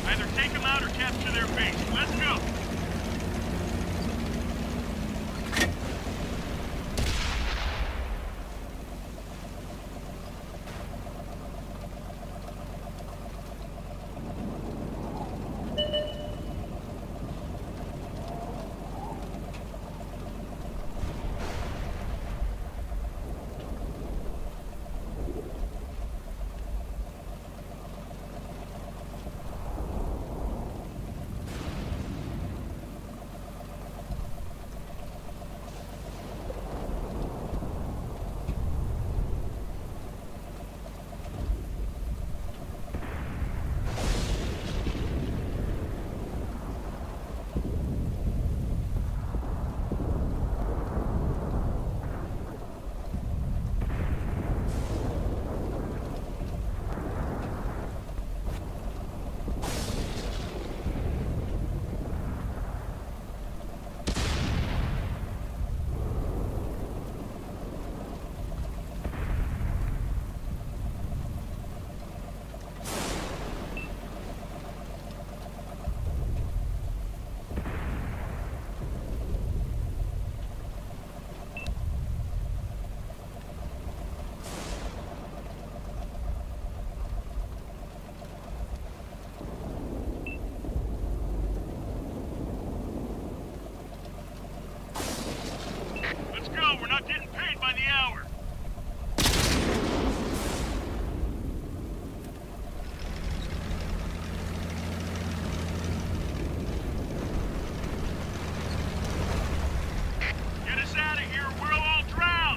Either take them out or capture their base. Let's go! We're not getting paid by the hour. Get us out of here, we'll all drown.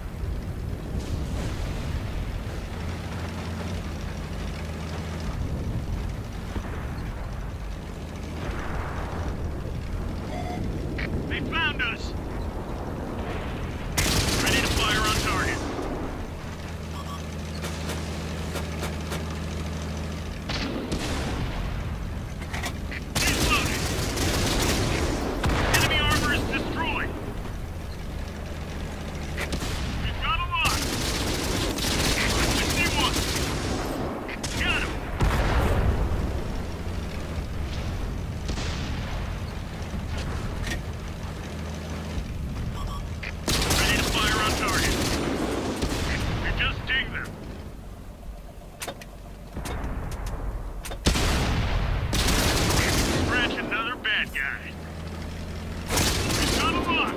They found us. Ready to fire on target. He's loaded. Enemy armor is destroyed. We've got a lot. I see one. Got him. Ready to fire on target. You just dig them. Scratch another bad guy. We've got a lot.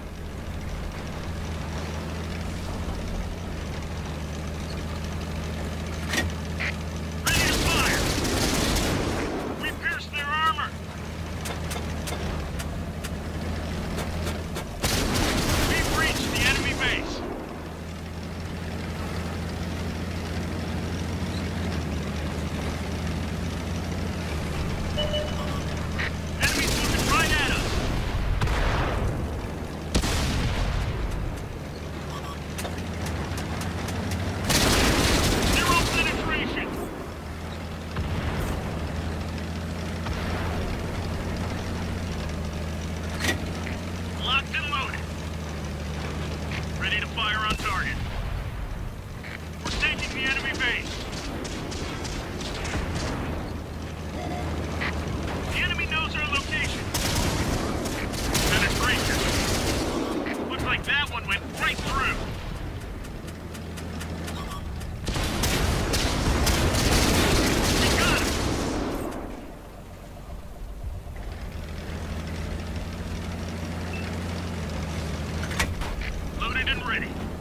Ready to fire. We pierced their armor. We've reached the enemy base. Enemies looking right at us. Zero penetration. Locked and loaded. Ready to fire on target. We're taking the enemy base. The enemy knows our location. Penetration. Looks like that one went right through. We got him. Loaded and ready.